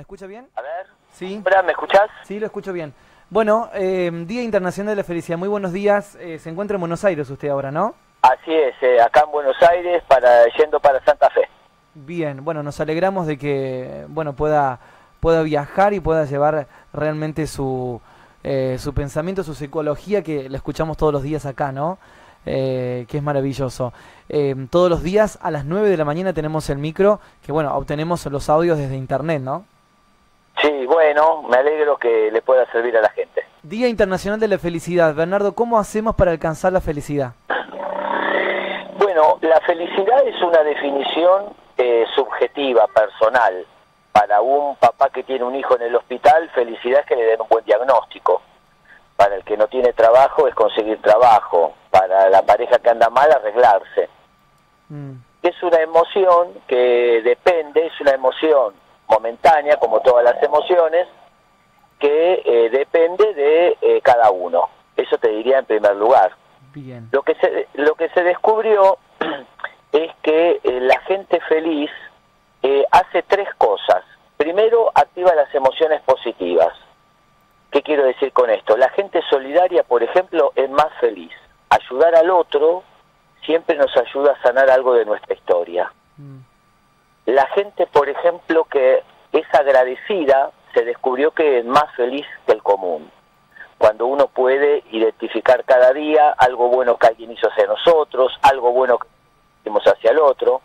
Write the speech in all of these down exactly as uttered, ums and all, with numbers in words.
escucha bien? A ver. Sí. Hola, ¿me escuchás? Sí, lo escucho bien. Bueno, eh, Día Internacional de la Felicidad. Muy buenos días. Eh, se encuentra en Buenos Aires usted ahora, ¿no? Así es, eh, acá en Buenos Aires, para yendo para Santa Fe. Bien, bueno, nos alegramos de que bueno pueda pueda viajar y pueda llevar realmente su eh, su pensamiento, su psicología, que la escuchamos todos los días acá, ¿no? Eh, que es maravilloso. Eh, todos los días a las nueve de la mañana tenemos el micro, que bueno, obtenemos los audios desde internet, ¿no? Sí, bueno, me alegro que le pueda servir a la gente. Día Internacional de la Felicidad. Bernardo, ¿cómo hacemos para alcanzar la felicidad? Bueno, la felicidad es una definición eh, subjetiva, personal. Para un papá que tiene un hijo en el hospital, felicidad es que le den un buen diagnóstico. Para el que no tiene trabajo es conseguir trabajo. Para la pareja que anda mal, arreglarse. Mm. Es una emoción que depende, es una emoción momentánea, como todas las emociones, que eh, depende de eh, cada uno. Eso te diría en primer lugar. Bien. Lo que se, lo que se descubrió es que eh, la gente feliz eh, hace tres cosas. Primero, activa las emociones positivas. ¿Qué quiero decir con esto? La gente solidaria, por ejemplo, es más feliz. Ayudar al otro siempre nos ayuda a sanar algo de nuestra historia. Mm. La gente, por ejemplo, que es agradecida, se descubrió que es más feliz que el común. Cuando uno puede identificar cada día algo bueno que alguien hizo hacia nosotros, algo bueno que hicimos hacia el otro.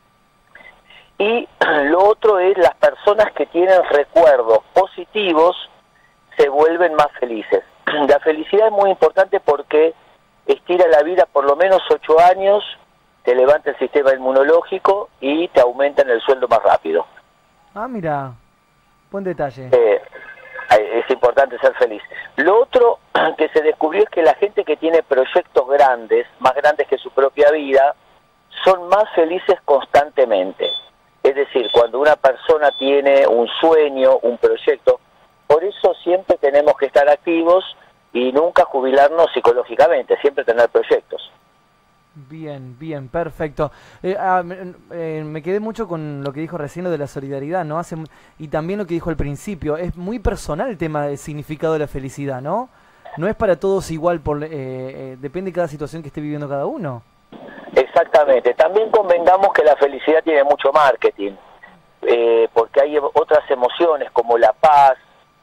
Y lo otro es las personas que tienen recuerdos positivos se vuelven más felices. La felicidad es muy importante porque estira la vida por lo menos ocho años, te levanta el sistema inmunológico y te aumentan el sueldo más rápido. Ah, mira, buen detalle. Eh, es importante ser feliz. Lo otro que se descubrió es que la gente que tiene proyectos grandes, más grandes que su propia vida, son más felices constantemente. Es decir, cuando una persona tiene un sueño, un proyecto, por eso siempre tenemos que estar activos y nunca jubilarnos psicológicamente, siempre tener proyectos. Bien, bien, perfecto. Eh, ah, eh, me quedé mucho con lo que dijo recién, lo de la solidaridad, ¿no? Hace, y también lo que dijo al principio, es muy personal el tema del significado de la felicidad, ¿no? No es para todos igual, por, eh, eh, depende de cada situación que esté viviendo cada uno. Exactamente. También convengamos que la felicidad tiene mucho marketing, eh, porque hay otras emociones como la paz,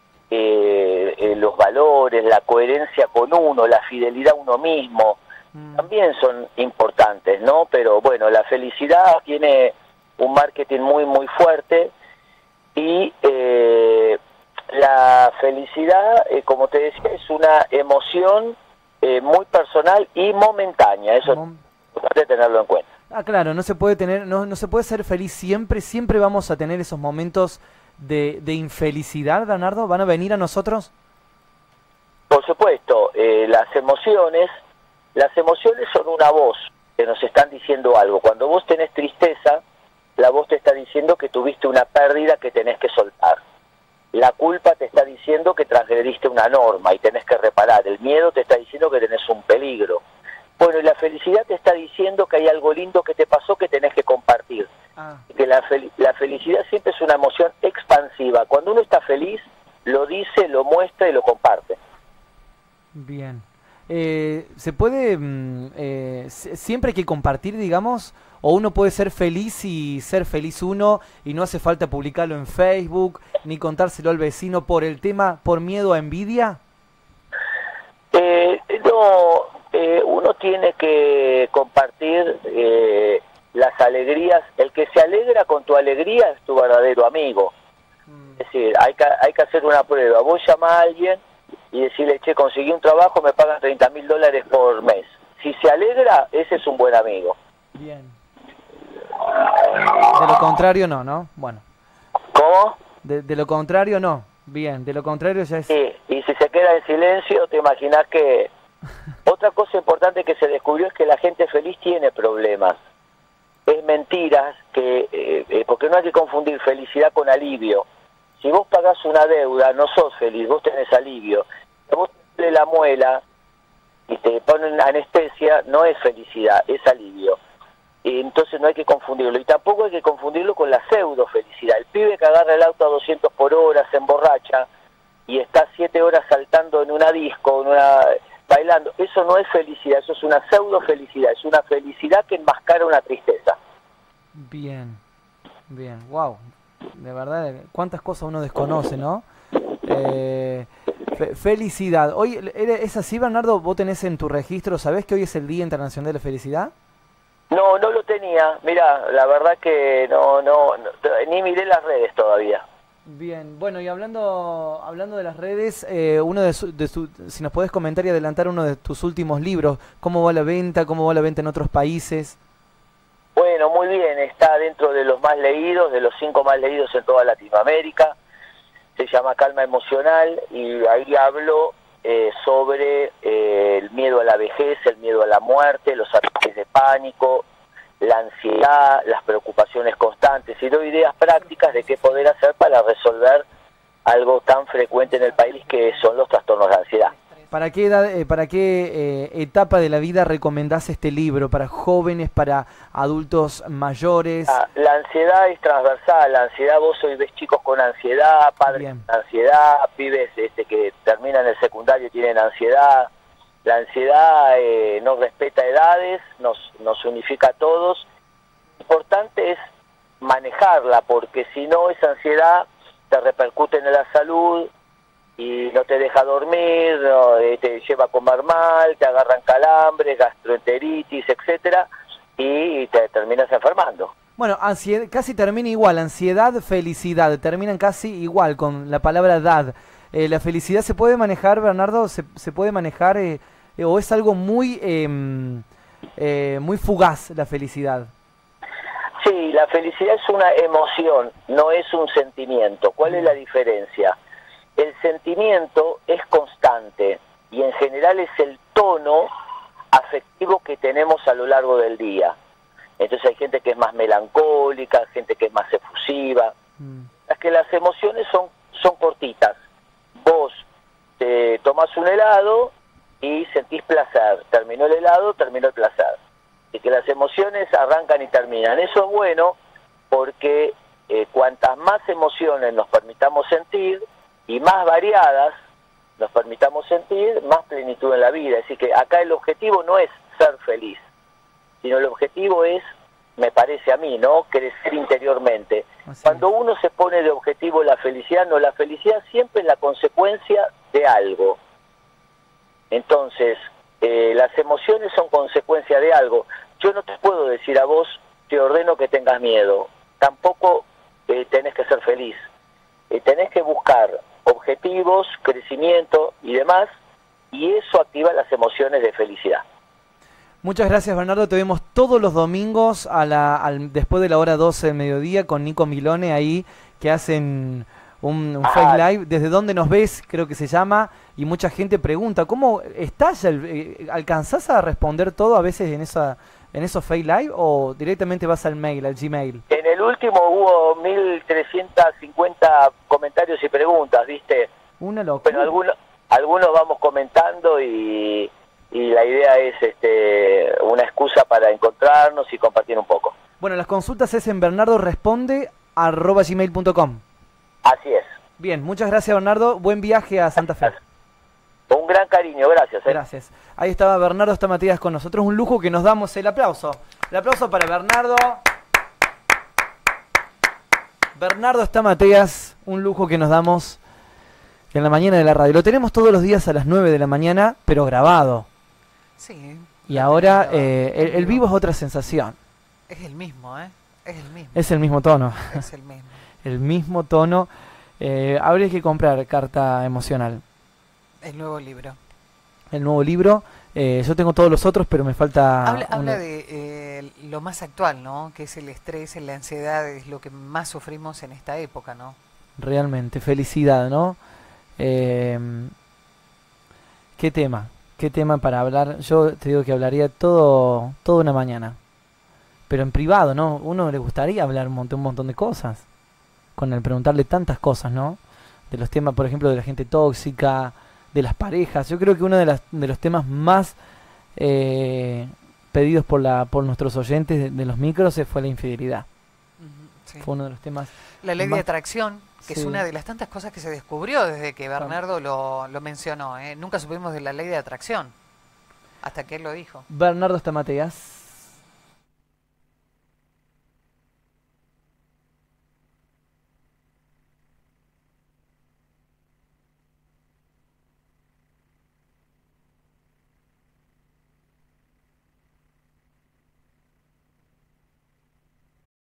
eh, eh, los valores, la coherencia con uno, la fidelidad a uno mismo, mm. también son importantes, ¿no? Pero bueno, la felicidad tiene un marketing muy, muy fuerte y eh, la felicidad, eh, como te decía, es una emoción eh, muy personal y momentánea, eso Mom es importante tenerlo en cuenta. Ah, claro, no se puede tener, no, no se puede ser feliz siempre, siempre vamos a tener esos momentos de, de infelicidad, Bernardo, ¿van a venir a nosotros? Por supuesto, eh, las emociones, las emociones son una voz que nos están diciendo algo. Cuando vos tenés tristeza, la voz te está diciendo que tuviste una pérdida que tenés que soltar. La culpa te está diciendo que transgrediste una norma y tenés que reparar. El miedo te está diciendo que tenés un peligro. Bueno, y la felicidad te está diciendo que hay algo lindo que te pasó que tenés que compartir. Ah. Que la, fel la felicidad siempre es una emoción expansiva. Cuando uno está feliz, lo dice, lo muestra y lo comparte. Bien. Eh, ¿Se puede, eh, siempre hay que compartir, digamos, o uno puede ser feliz y ser feliz uno y no hace falta publicarlo en Facebook, ni contárselo al vecino por el tema, por miedo a envidia? Eh, no, eh, uno tiene que compartir eh, las alegrías. El que se alegra con tu alegría es tu verdadero amigo. Mm. Es decir, hay que, hay que hacer una prueba. Vos llamás a alguien y decirle, che, conseguí un trabajo, me pagan treinta mil dólares por mes. Si se alegra, ese es un buen amigo. Bien. De lo contrario, no, ¿no? Bueno. ¿Cómo? De, de lo contrario, no. Bien, de lo contrario ya es... Sí, y si se queda en silencio, te imaginas que... Otra cosa importante que se descubrió es que la gente feliz tiene problemas. Es mentira, que eh, eh, porque no hay que confundir felicidad con alivio. Si vos pagás una deuda, no sos feliz, vos tenés alivio. Si vos tenés la muela y te ponen anestesia, no es felicidad, es alivio. eh, entonces no hay que confundirlo. Y tampoco hay que confundirlo con la pseudo felicidad. El pibe que agarra el auto a doscientos por hora, se emborracha y está siete horas saltando en una disco, en una, bailando, eso no es felicidad, eso es una pseudo felicidad, es una felicidad que enmascara una tristeza. Bien, bien, wow, de verdad, cuántas cosas uno desconoce, ¿no? Eh, fe felicidad. Hoy, ¿es así, Bernardo? ¿Vos tenés en tu registro, sabés que hoy es el Día Internacional de la Felicidad? No, no lo tenía, mira, la verdad que no, no, no, ni miré las redes todavía. Bien, bueno, y hablando hablando de las redes, eh, uno de, su, de su, si nos podés comentar y adelantar uno de tus últimos libros, ¿cómo va la venta? ¿Cómo va la venta en otros países? Bueno, muy bien, está dentro de los más leídos, de los cinco más leídos en toda Latinoamérica. Se llama Calma Emocional y ahí hablo eh, sobre eh, el miedo a la vejez, el miedo a la muerte, los ataques de pánico, la ansiedad, las preocupaciones constantes, y doy ideas prácticas de qué poder hacer para resolver algo tan frecuente en el país que son los trastornos de ansiedad. ¿Para qué edad, eh, para qué eh, etapa de la vida recomendás este libro? ¿Para jóvenes, para adultos mayores? Ah, la ansiedad es transversal, la ansiedad, vos hoy ves chicos con ansiedad, padres Bien. con ansiedad, pibes este, que terminan el secundario y tienen ansiedad. La ansiedad eh, no respeta edades, nos, nos unifica a todos. Lo importante es manejarla, porque si no, esa ansiedad te repercute en la salud y no te deja dormir, no, eh, te lleva a comer mal, te agarran calambres, gastroenteritis, etcétera, y te terminas enfermando. Bueno, ansiedad, casi termina igual, ansiedad, felicidad, terminan casi igual con la palabra dad. Eh, ¿La felicidad se puede manejar, Bernardo? ¿Se, se puede manejar eh, eh, o es algo muy, eh, eh, muy fugaz la felicidad? Sí, la felicidad es una emoción, no es un sentimiento. ¿Cuál es la diferencia? El sentimiento es constante y en general es el tono afectivo que tenemos a lo largo del día. Entonces hay gente que es más melancólica, gente que es más efusiva. Mm. Las que las emociones son, son cortitas. Vos te tomás un helado y sentís placer. Terminó el helado, terminó el placer. Y que las emociones arrancan y terminan. Eso es bueno porque eh, cuantas más emociones nos permitamos sentir y más variadas nos permitamos sentir, más plenitud en la vida. Así que acá el objetivo no es ser feliz, sino el objetivo es, me parece a mí, ¿no?, crecer interiormente. Así Cuando es. uno se pone de objetivo la felicidad, no, la felicidad siempre es la consecuencia de algo. Entonces, eh, las emociones son consecuencia de algo. Yo no te puedo decir a vos, te ordeno que tengas miedo. Tampoco eh, tenés que ser feliz. Eh, tenés que buscar objetivos, crecimiento y demás, y eso activa las emociones de felicidad. Muchas gracias, Bernardo. Te vemos todos los domingos a la, al, después de la hora doce del mediodía con Nico Milone ahí, que hacen un, un Facebook Live. ¿Desde dónde nos ves? Creo que se llama. Y mucha gente pregunta, ¿cómo estás? Eh, ¿Alcanzás a responder todo a veces en esa en esos Facebook Live o directamente vas al mail, al Gmail? En el último hubo mil trescientos cincuenta comentarios y preguntas, ¿viste? Una locura. Pero algunos, algunos vamos comentando y... y la idea es este, una excusa para encontrarnos y compartir un poco. Bueno, las consultas es en bernardoresponde arroba gmail punto com. Así es. Bien, muchas gracias, Bernardo. Buen viaje a Santa Fe. Un gran cariño, gracias. ¿eh? Gracias. Ahí estaba Bernardo Stamatías con nosotros. Un lujo que nos damos. El aplauso. El aplauso para Bernardo. Bernardo Stamatías, un lujo que nos damos en la mañana de la radio. Lo tenemos todos los días a las nueve de la mañana, pero grabado. Sí. Y ahora eh, el, el vivo es otra sensación. Es el mismo, ¿eh? Es el mismo. Es el mismo tono. Es el mismo. El mismo tono. Eh, habría que comprar Carta Emocional. El nuevo libro. El nuevo libro. Eh, yo tengo todos los otros, pero me falta... Habla, una... habla de eh, lo más actual, ¿no? Que es el estrés, la ansiedad, es lo que más sufrimos en esta época, ¿no? Realmente, felicidad, ¿no? Eh, ¿Qué tema? ¿Qué tema para hablar? Yo te digo que hablaría todo toda una mañana. Pero en privado, ¿no? Uno le gustaría hablar un montón, un montón de cosas. Con el preguntarle tantas cosas, ¿no? De los temas, por ejemplo, de la gente tóxica, de las parejas. Yo creo que uno de, las, de los temas más eh, pedidos por la por nuestros oyentes de, de los micros eh, fue la infidelidad. Ujú, sí. Fue uno de los temas. La ley más- de atracción, que Sí. es una de las tantas cosas que se descubrió desde que Bernardo lo, lo mencionó. ¿eh? Nunca supimos de la ley de atracción, hasta que él lo dijo. Bernardo Stamateas.